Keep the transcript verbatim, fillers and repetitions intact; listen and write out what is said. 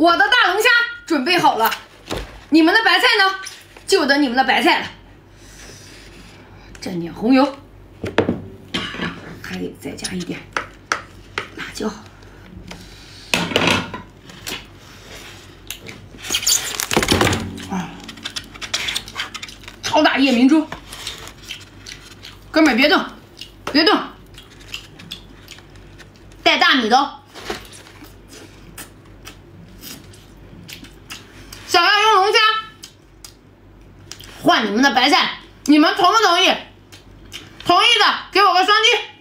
我的大龙虾准备好了，你们的白菜呢？就等你们的白菜了。蘸点红油，还得再加一点辣椒。啊，超大夜明珠，哥们儿别动，别动，带大米的哦。 想要用龙虾换你们的白菜，你们同不同意？同意的给我个双击。